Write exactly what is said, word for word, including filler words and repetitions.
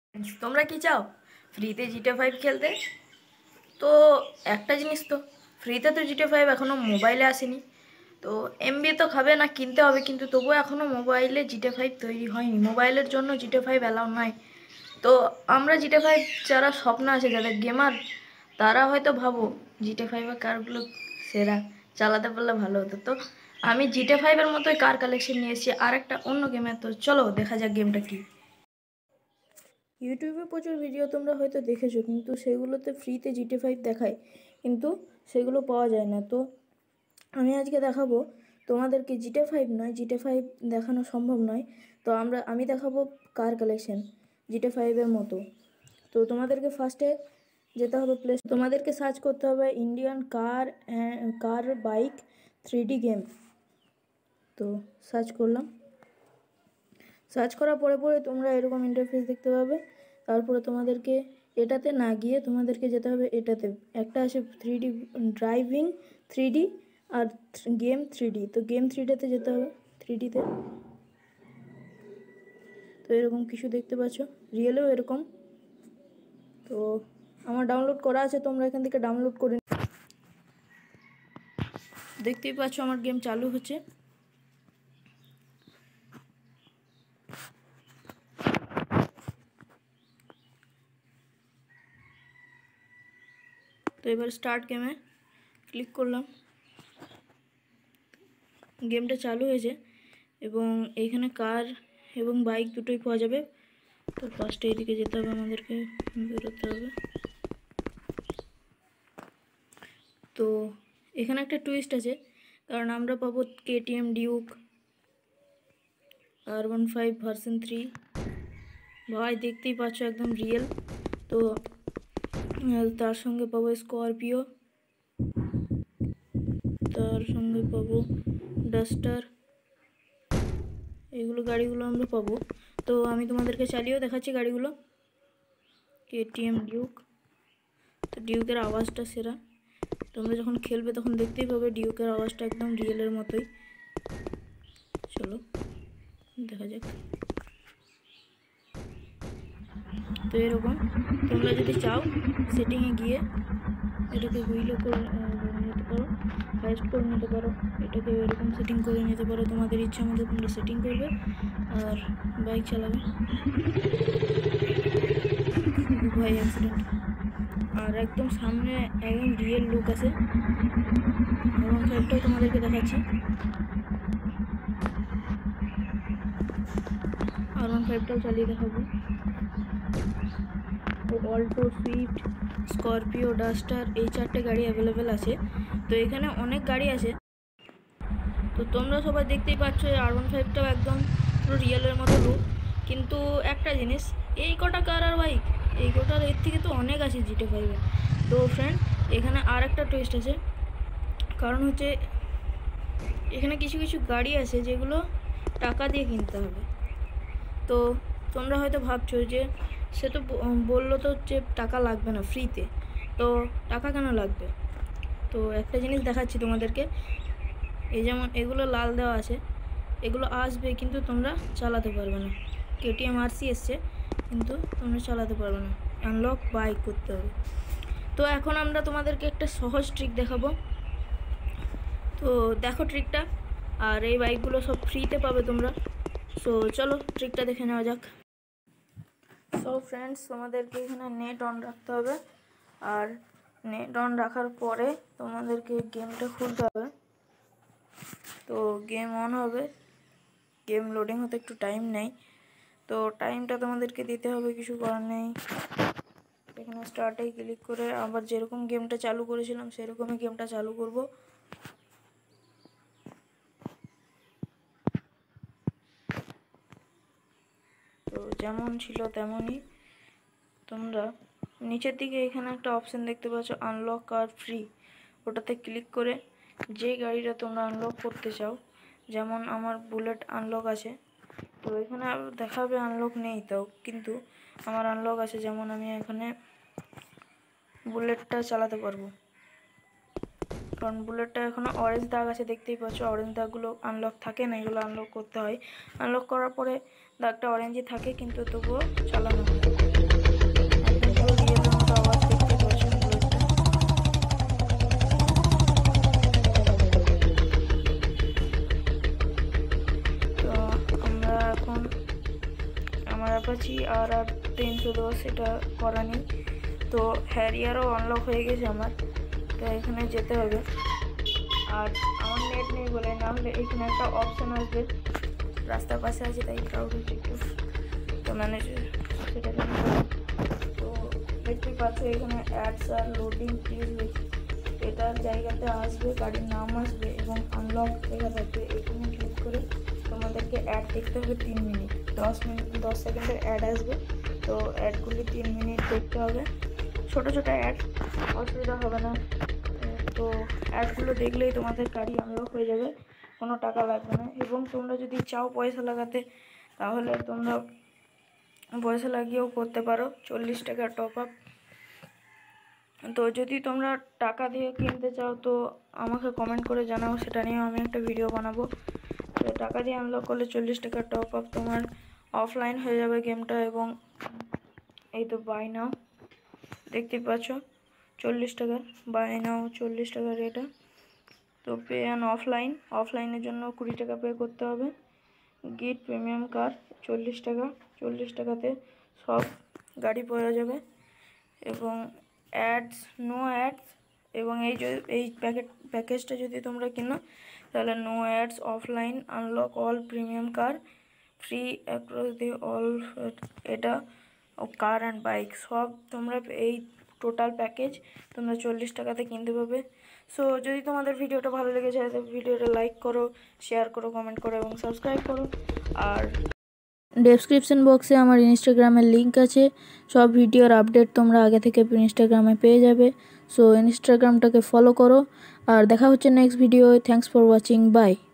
তোমরা কি চাও ফ্রিতে জিটে ফাইভ খেলতে? তো একটা জিনিস, তো ফ্রিতে তো জিটে ফাইভ এখনও মোবাইলে আসেনি। তো এমবি তো খাবে না, কিনতে হবে, কিন্তু তবুও এখনও মোবাইলে জিটে ফাইভ তৈরি হয়নি, মোবাইলের জন্য জিটে ফাইভ অ্যালাউ নয়। তো আমরা জিটে ফাইভ যারা স্বপ্ন আছে, যাদের গেমার, তারা হয়তো ভাবো জিটে ফাইভের কারগুলো সেরা, চালাতে পারলে ভালো হতো। তো আমি জিটে ফাইভের মতোই কার কালেকশন নিয়ে এসেছি আর একটা অন্য গেমের। তো চলো দেখা যাক গেমটা কি। ইউটিউবে প্রচুর ভিডিও তোমরা হয়তো দেখেছো, কিন্তু সেগুলোতে ফ্রিতে জিটি ফাইভ দেখায়, কিন্তু সেগুলো পাওয়া যায় না। তো আমি আজকে দেখাবো তোমাদেরকে জিটে ফাইভ নয়, জিটে ফাইভ দেখানো সম্ভব নয়। তো আমরা আমি দেখাবো কার কালেকশন জিটে ফাইভের মতো। তো তোমাদেরকে ফার্স্টে যেতে হবে প্লে, তোমাদেরকে সার্চ করতে হবে Indian car car bike three D game. তো সার্চ করলাম, সার্চ করার পরে পরে তোমরা এরকম ইন্টারফেস দেখতে পাবে। তারপরে তোমাদেরকে এটাতে না গিয়ে তোমাদেরকে যেতে হবে এটাতে, একটা আছে three D driving three D আর গেম থ্রি ডি। তো গেম থ্রি ডিতে যেতে হবে, থ্রি ডিতে। তো এরকম কিছু দেখতে পাচ্ছ, রিয়েলেও এরকম। তো আমার ডাউনলোড করা আছে, তোমরা এখান থেকে ডাউনলোড করে দেখতেই পাচ্ছ আমার গেম চালু হচ্ছে। তো এবার স্টার্ট গেমে ক্লিক করলাম, গেমটা চালু হয়েছে এবং এইখানে কার এবং বাইক দুটোই পাওয়া যাবে। তো ফার্স্টে এইদিকে যেতে হবে, আমাদেরকে বেরোতে হবে। তো এখানে একটা টুইস্ট আছে, কারণ আমরা পাবো কেটিএম ডিউক আর ওয়ান ফাইভ ভার্সন থ্রি। ভাই দেখতেই পাচ্ছ একদম রিয়েল। তো তার সঙ্গে পাবো স্করপিও, তার সঙ্গে পাবো ডাস্টার, এগুলো গাড়িগুলো আমরা পাবো। তো আমি তোমাদেরকে চালিয়েও দেখাচ্ছি গাড়িগুলো। কেটিএম ডিউক, তো ডিউকের আওয়াজটা সেরা, তোমরা যখন খেলবে তখন দেখতেই পাবে ডিউকের আওয়াজটা একদম রিয়েলের মতোই। চলো দেখা যাক। তো এরকম তোমরা যদি চাও সেটিংয়ে গিয়ে এটাকে হুইলও করে নিতে পারো, ফাস্ট করে নিতে পারো, এটাকে এরকম সেটিং করে নিতে পারো, তোমাদের ইচ্ছা মতো তোমরা সেটিং করবে আর বাইক চালাবে। ভাই অ্যাক্সিডেন্ট, আর একদম সামনে একদম রিয়েল লুক আছে। এবং ফাইভটাও তোমাদেরকে দেখাচ্ছি, আর ওয়ান ফাইভটাও চালিয়ে দেখাবো। অল্টো, সুইফট, স্করপিও, ডাস্টার, এই চারটে গাড়ি অ্যাভেলেবেল আছে। তো এখানে অনেক গাড়ি আছে। তো তোমরা সবাই দেখতেই পাচ্ছ আর ওয়ান ফাইভটাও একদম পুরো রিয়েলের মতো লুক। কিন্তু একটা জিনিস, এই কটা কার আর বাইক, এই কটার এর থেকে তো অনেক আছে জিটে ফাইভে। তো ফ্রেন্ড এখানে আর একটা টুইস্ট আছে, কারণ হচ্ছে এখানে কিছু কিছু গাড়ি আছে যেগুলো টাকা দিয়ে কিনতে হবে। তো তোমরা হয়তো ভাবছো যে সে তো বললো তো যে টাকা লাগবে না ফ্রিতে, তো টাকা কেন লাগবে? তো একটা জিনিস দেখাচ্ছি তোমাদেরকে, এই যেমন এগুলো লাল দেওয়া আছে, এগুলো আসবে কিন্তু তোমরা চালাতে পারবে না। কেটিএম আরসি এসছে কিন্তু তোমরা চালাতে পারবে না, আনলক বাইক করতে হবে। তো এখন আমরা তোমাদেরকে একটা সহজ ট্রিক দেখাবো। তো দেখো ট্রিকটা, আর এই বাইকগুলো সব ফ্রিতে পাবে তোমরা। সো চলো ট্রিকটা দেখে নেওয়া যাক। সো ফ্রেন্ডস তোমাদেরকে এখানে নেট অন রাখতে হবে, আর নেট অন রাখার পরে তোমাদেরকে গেমটা খুলতে হবে। তো গেম অন হবে, গেম লোডিং হতে একটু টাইম নেই, তো টাইমটা তোমাদেরকে দিতে হবে, কিছু করার নেই। এখানে স্টার্টে ক্লিক করে আবার যেরকম গেমটা চালু করেছিলাম সেরকমই গেমটা চালু করব। তো যেমন ছিল তেমনই, তোমরা নিচের দিকে এখানে একটা অপশান দেখতে পাচ্ছ আনলক কার ফ্রি, ওটাতে ক্লিক করে যে গাড়িটা তোমরা আনলক করতে চাও, যেমন আমার বুলেট আনলক আছে, তো এখানে দেখাবে আনলক নেই, তাও কিন্তু আমার আনলক আছে। যেমন আমি এখানে বুলেটটা চালাতে পারবো, কারণ বুলেটটা এখনো অরেঞ্জ দাগ আছে, দেখতেই পাচ্ছ অরেঞ্জ দাগগুলো আনলক থাকে না, এগুলো আনলক করতে হয়। আনলক করার পরে দাগটা অরেঞ্জই থাকে কিন্তু তবুও চালানো হয়। আর তিনশো দশ এটা করা নেই। তো হ্যারিয়ারও আনলক হয়ে গেছে আমার, তো এখানে যেতে হবে। আর আমার নেট নেই বলে, না হলে এখানে একটা অপশান আসবে, রাস্তার পাশে আছে তাই ক্রাউড হচ্ছে একটু, তো ম্যানেজ সেটা জানি। তো দেখতেই পাচ্ছ এখানে অ্যাডস আর লোডিং প্লিজ, এটার জায়গাতে আসবে, গাড়ির নাম আসবে এবং আনলক লেখা থাকবে। এখানে ক্লিক করে তোমাদেরকে অ্যাড দেখতে হবে তিন মিনিট দশ মিনিট দশ সেকেন্ডের অ্যাড আসবে। তো অ্যাডগুলি তিন মিনিট দেখতে হবে, ছোটো ছোটো অ্যাড, অসুবিধা হবে না। তো অ্যাডগুলো দেখলেই তোমাদের গাড়ি আনলক হয়ে যাবে, কোনো টাকা লাগবে না। এবং তোমরা যদি চাও পয়সা লাগাতে তাহলে তোমরা পয়সা লাগিয়েও করতে পারো, চল্লিশ টাকা টপ আপ। তো যদি তোমরা টাকা দিয়ে কিনতে চাও তো আমাকে কমেন্ট করে জানাও, সেটা নিয়েও আমি একটা ভিডিও বানাবো। তো টাকা দিয়ে আনলক করলে চল্লিশ টাকা টপ আপ তোমার অফলাইন হয়ে যাবে গেমটা। এবং এই তো বাই নাও, দেখতেই পাচ্ছ চল্লিশ টাকার বাই নাও, চল্লিশ টাকার এটা। তো পে অ্যান্ড অফলাইন, অফলাইনের জন্য কুড়ি টাকা পে করতে হবে। গিট প্রিমিয়াম কার চল্লিশ টাকা, চল্লিশ টাকাতে সব গাড়ি পাওয়া যাবে। এবং অ্যাডস, নো অ্যাডস, এবং এই যে এই প্যাকেট প্যাকেজটা যদি তোমরা কিনো তাহলে no ads, offline, unlock all premium car, free across the all, এটা কার অ্যান্ড বাইক সব তোমরা এই টোটাল প্যাকেজ তোমরা চল্লিশ টাকাতে কিনতে পাবে। সো যদি তোমাদের ভিডিওটা ভালো লেগে যায় তো ভিডিওটা লাইক করো, শেয়ার করো, কমেন্ট করো এবং সাবস্ক্রাইব করো। আর ডেসক্রিপশন বক্সে আমার ইনস্টাগ্রামের লিঙ্ক আছে, সব ভিডিওর আপডেট তোমরা আগে থেকে ইনস্টাগ্রামে পেয়ে যাবে। সো ইনস্টাগ্রামটাকে ফলো করো। আর দেখা হচ্ছে next video. Thanks for watching, by.